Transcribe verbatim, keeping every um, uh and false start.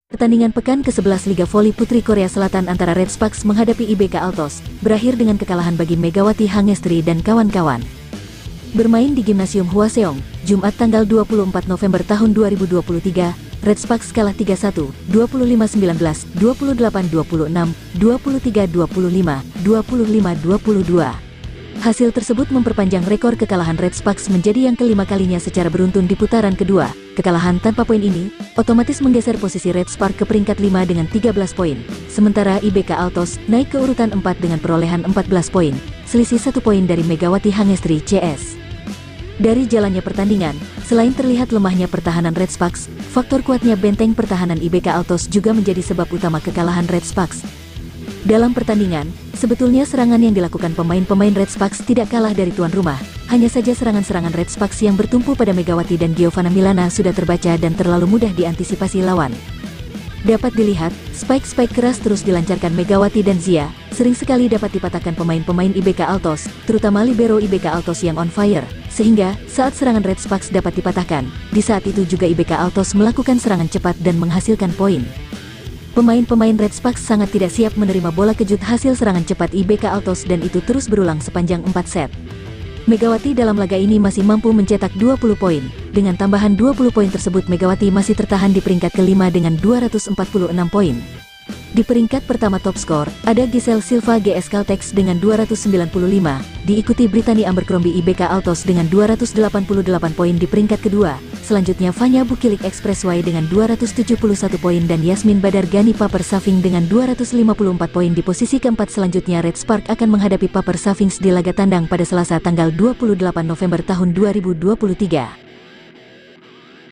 Pertandingan pekan ke sebelas Liga Voli Putri Korea Selatan antara Red Sparks menghadapi I B K Altos berakhir dengan kekalahan bagi Megawati Hangestri dan kawan-kawan. Bermain di Gimnasium Hwaseong, Jumat tanggal dua puluh empat November tahun dua ribu dua puluh tiga, Red Sparks kalah tiga satu, dua puluh lima sembilan belas, dua puluh delapan dua puluh enam, dua puluh tiga dua puluh lima, dua puluh lima dua puluh dua. Hasil tersebut memperpanjang rekor kekalahan Red Sparks menjadi yang kelima kalinya secara beruntun di putaran kedua. Kekalahan tanpa poin ini otomatis menggeser posisi Red Sparks ke peringkat lima dengan tiga belas poin. Sementara I B K Altos naik ke urutan empat dengan perolehan empat belas poin, selisih satu poin dari Megawati Hangestri C S. Dari jalannya pertandingan, selain terlihat lemahnya pertahanan Red Sparks, faktor kuatnya benteng pertahanan I B K Altos juga menjadi sebab utama kekalahan Red Sparks. Dalam pertandingan, sebetulnya serangan yang dilakukan pemain-pemain Red Sparks tidak kalah dari tuan rumah. Hanya saja serangan-serangan Red Sparks yang bertumpu pada Megawati dan Giovanna Milana sudah terbaca dan terlalu mudah diantisipasi lawan. Dapat dilihat, spike-spike keras terus dilancarkan Megawati dan Zia, sering sekali dapat dipatahkan pemain-pemain I B K Altos, terutama libero I B K Altos yang on fire, sehingga saat serangan Red Sparks dapat dipatahkan, di saat itu juga I B K Altos melakukan serangan cepat dan menghasilkan poin. Pemain-pemain Red Sparks sangat tidak siap menerima bola kejut hasil serangan cepat I B K Altos dan itu terus berulang sepanjang empat set. Megawati dalam laga ini masih mampu mencetak dua puluh poin. Dengan tambahan dua puluh poin tersebut Megawati masih tertahan di peringkat kelima dengan dua ratus empat puluh enam poin. Di peringkat pertama top skor, ada Giselle Silva G S Caltex dengan dua ratus sembilan puluh lima, diikuti Brittany Abercrombie I B K Altos dengan dua ratus delapan puluh delapan poin di peringkat kedua. Selanjutnya Vanya Bukilik Expressway dengan dua ratus tujuh puluh satu poin dan Yasmin Badar Gani Paper Saving dengan dua ratus lima puluh empat poin di posisi keempat. Selanjutnya Red Sparks akan menghadapi Paper Savings di laga tandang pada Selasa tanggal dua puluh delapan November tahun dua ribu dua puluh tiga.